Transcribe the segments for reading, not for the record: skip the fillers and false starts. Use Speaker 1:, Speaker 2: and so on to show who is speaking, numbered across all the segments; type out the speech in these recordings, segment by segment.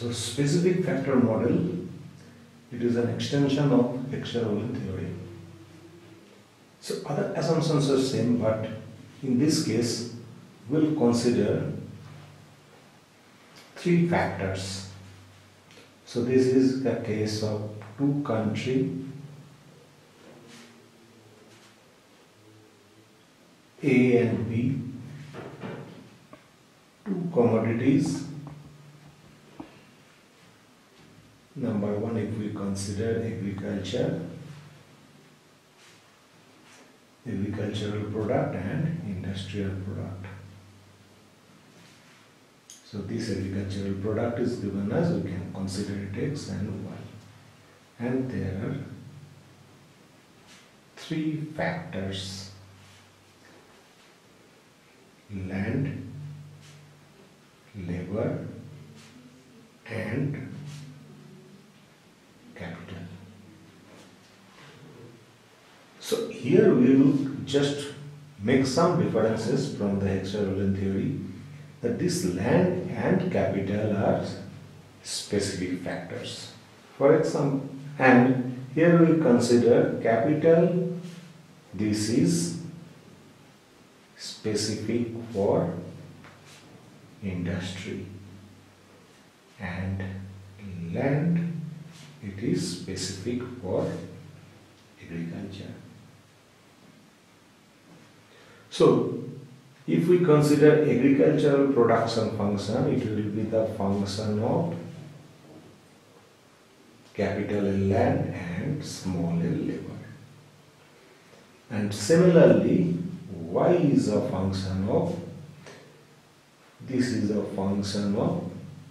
Speaker 1: So specific factor model, it is an extension of extra-Rolling theory. So other assumptions are same, but in this case we'll consider three factors. So this is the case of two country A and B, two commodities. Number one, if we consider agricultural product and industrial product. So this agricultural product is given as, we can consider it X and Y. And there are three factors: land, labor and capital. So here we will just make some differences from the extra-Rolling theory, that this land and capital are specific factors. For example, and here we consider capital, this is specific for industry, and land, it is specific for agriculture. So if we consider agricultural production function, it will be the function of capital L land and small l labor. And similarly, Y is a function of, this is a function of,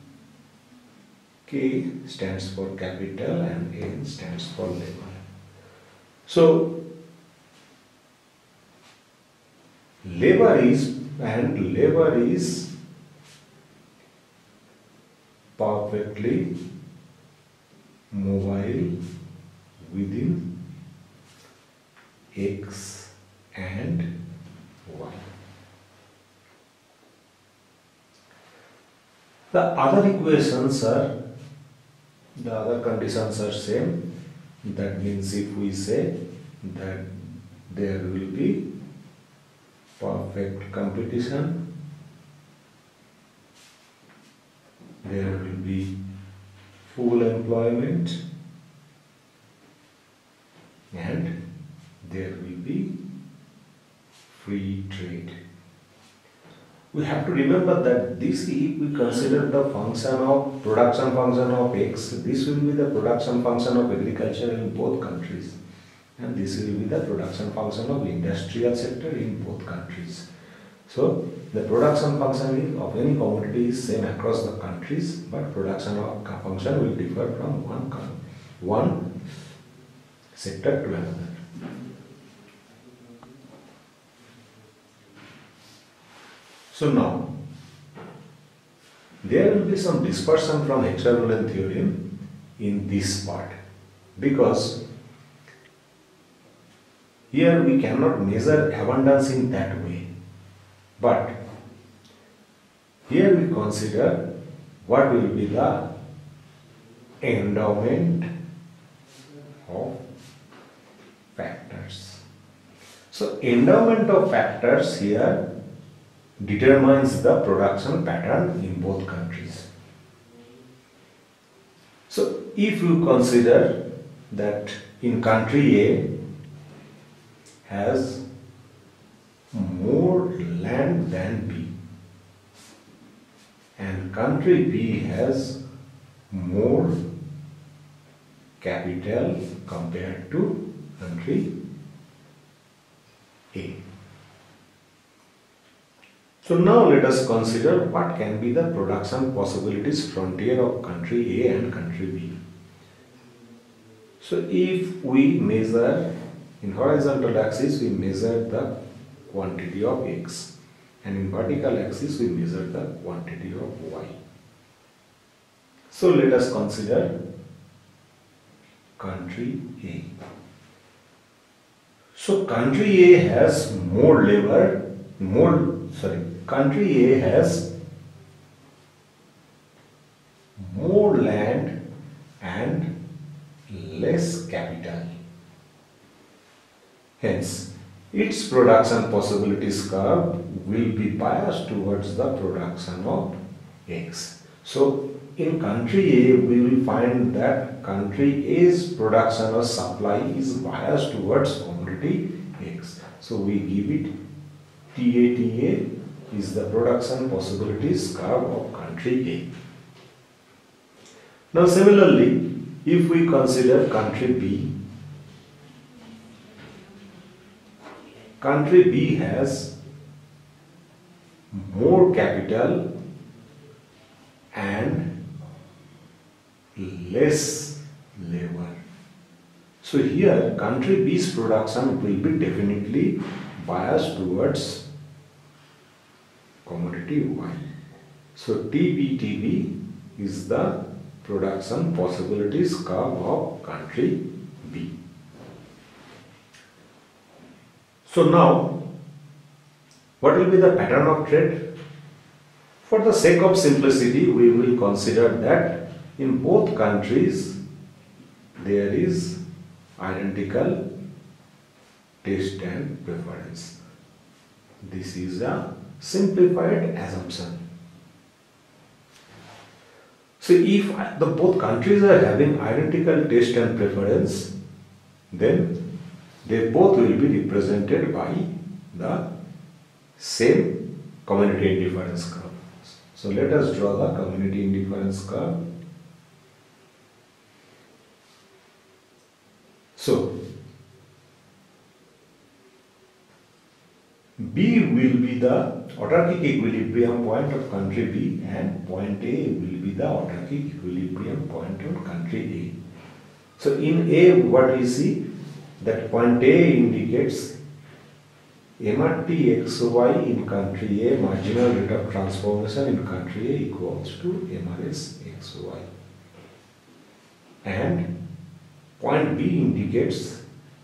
Speaker 1: K stands for capital and N stands for labor. So labor is perfectly mobile within X and Y. The other equations are, the other conditions are same. That means if we say that there will be perfect competition, there will be full employment, and there will be free trade. We have to remember that this, if we consider the function of production function of X, this will be the production function of agriculture in both countries, and this will be the production function of industrial sector in both countries. So the production function of any commodity is same across the countries, but production function will differ from one sector to another. So now there will be some dispersion from extra-Rolling theorem in this part, because here we cannot measure abundance in that way, but here we consider what will be the endowment of factors. So endowment of factors here determines the production pattern in both countries. So if you consider that in country A has more land than B, and country B has more capital compared to country A. So now let us consider what can be the production possibilities frontier of country A and country B. So if we measure in horizontal axis, we measure the quantity of X, and in vertical axis we measure the quantity of Y. So let us consider country A. So country A has more labor, country A has more land and less capital. Hence, its production possibilities curve will be biased towards the production of X. So, in country A, we will find that country A's production or supply is biased towards commodity X. So, we give it TA is the production possibilities curve of country A. Now, similarly, if we consider country B has more capital and less labor. So here country B's production will be definitely biased towards commodity Y. So TB is the production possibilities curve of country B. So now, what will be the pattern of trade? For the sake of simplicity, we will consider that in both countries there is identical taste and preference. This is a simplified assumption. So if the both countries are having identical taste and preference, then they both will be represented by the same community indifference curve. So let us draw the community indifference curve. So B will be the autarkic equilibrium point of country B and point A will be the autarkic equilibrium point of country A. So in A, what we see that point A indicates MRT XY in country A, marginal rate of transformation in country A equals to MRS XY. And point B indicates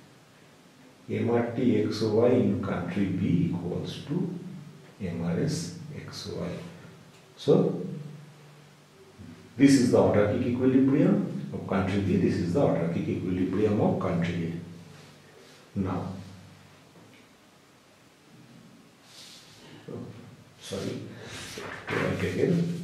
Speaker 1: MRT XY in country B equals to MRS XY. So, this is the autarkic equilibrium of country B, this is the autarkic equilibrium of country A. Now, sorry, write again.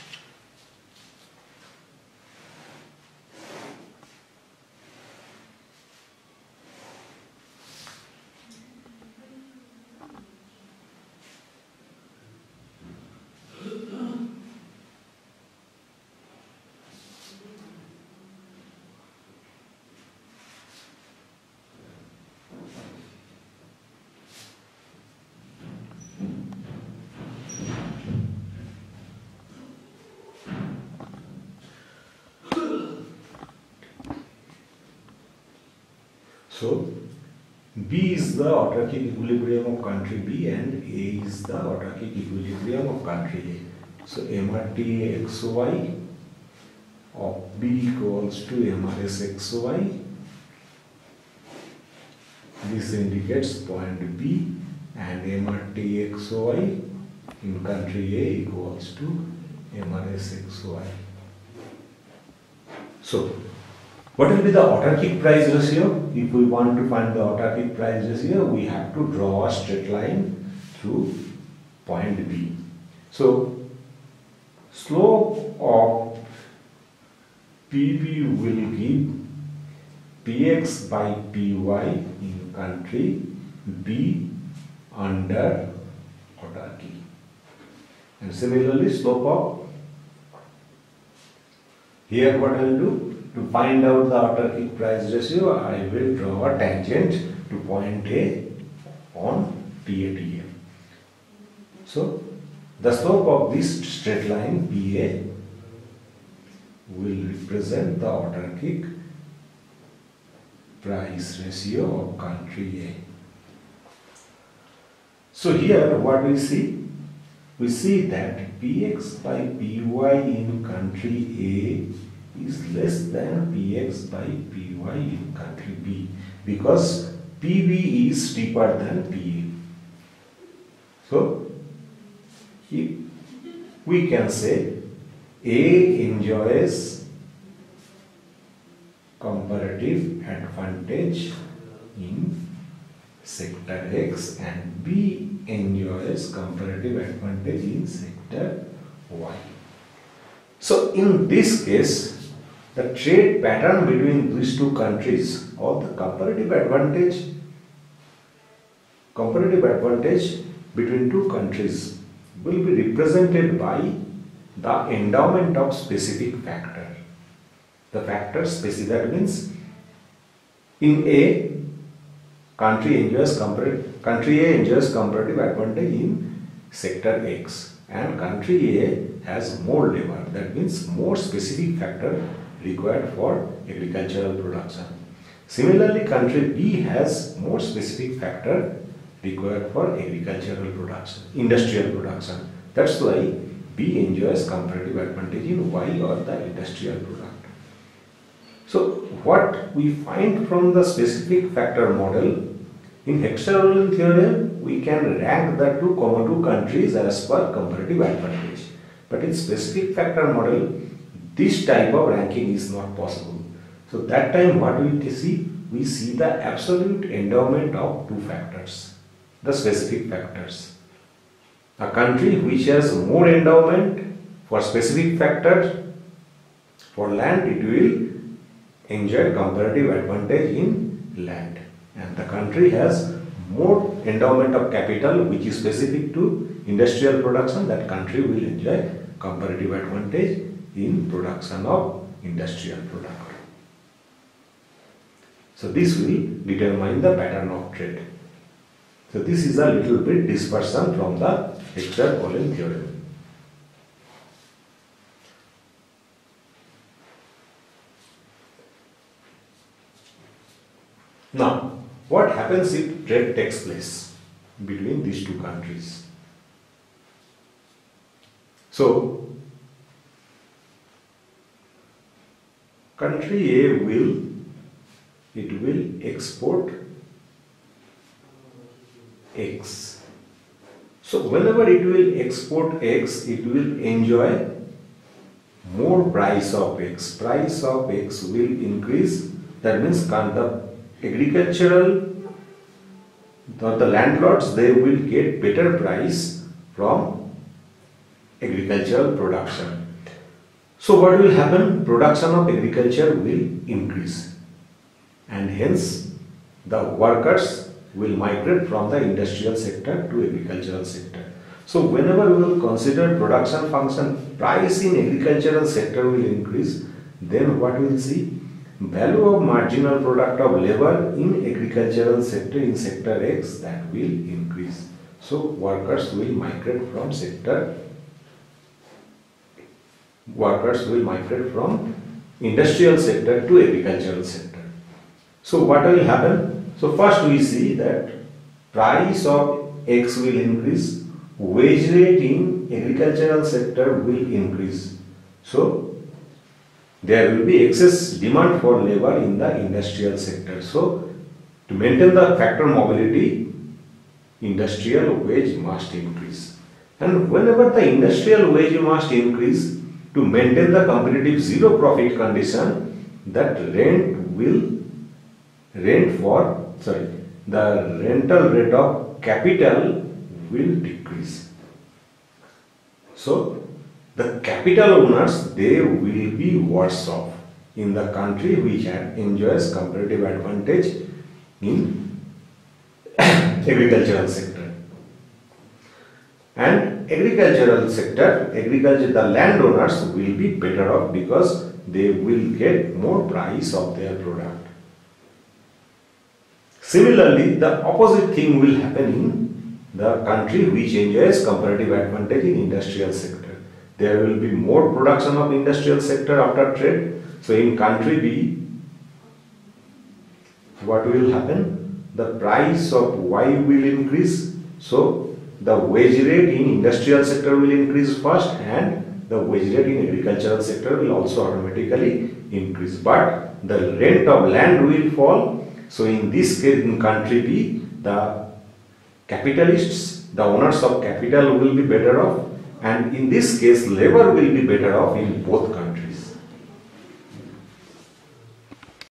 Speaker 1: So, B is the autarkic equilibrium of country B and A is the autarkic equilibrium of country A. So, MRT XY of B equals to MRS XY. This indicates point B, and MRT XY in country A equals to MRS XY. So, what will be the autarkic price ratio? If we want to find the autarkic price ratio, we have to draw a straight line through point B. So, slope of PB will give Px by Py in country B under autarky. And similarly, slope of, here what I will do? To find out the autarkic price ratio, I will draw a tangent to point A on TATM. So, the slope of this straight line PA will represent the autarkic price ratio of country A. So, here what we see? We see that Px by Py in country A is less than Px by Py in country B, because Pb is steeper than Pa. So, we can say A enjoys comparative advantage in sector X and B enjoys comparative advantage in sector Y. So in this case, the trade pattern between these two countries or the comparative advantage between two countries will be represented by the endowment of specific factor. The factor specific, that means in A, country A enjoys comparative advantage in sector X and country A has more labor, that means more specific factor required for agricultural production. Similarly, country B has more specific factor required for agricultural production, industrial production. That's why B enjoys comparative advantage in Y or the industrial product. So what we find from the specific factor model, in Hexagonal theorem we can rank the two countries as per comparative advantage. But in specific factor model, this type of ranking is not possible. So that time what we see? We see the absolute endowment of two factors, the specific factors. A country which has more endowment for specific factor, for land it will enjoy comparative advantage in land. And the country has more endowment of capital which is specific to industrial production, that country will enjoy comparative advantage in production of industrial product. So this will determine the pattern of trade. So this is a little bit dispersion from the Hexagonal theorem. Now, what happens if trade takes place between these two countries? So, country A will export X. So, whenever it will export X, it will enjoy more price of X. Price of X will increase. That means the agricultural or the landlords, they will get better price from agricultural production. So what will happen? Production of agriculture will increase and hence the workers will migrate from the industrial sector to agricultural sector. So whenever we will consider production function, price in agricultural sector will increase, then what we will see? Value of marginal product of labor in agricultural sector in sector X, that will increase. So workers will migrate from industrial sector to agricultural sector. So what will happen? So first we see that price of X will increase, wage rate in agricultural sector will increase. So there will be excess demand for labor in the industrial sector. So to maintain the factor mobility, industrial wage must increase. And whenever the industrial wage must increase, to maintain the competitive zero profit condition, that the rental rate of capital will decrease. So the capital owners, they will be worse off in the country which enjoys comparative advantage in agricultural sector. And agricultural sector, the landowners will be better off because they will get more price of their product. Similarly, the opposite thing will happen in the country which enjoys comparative advantage in industrial sector. There will be more production of industrial sector after trade. So in country B, what will happen? The price of Y will increase. So the wage rate in industrial sector will increase first and the wage rate in agricultural sector will also automatically increase. But the rent of land will fall. So in this case, in country B, the capitalists, the owners of capital will be better off and in this case labor will be better off in both countries.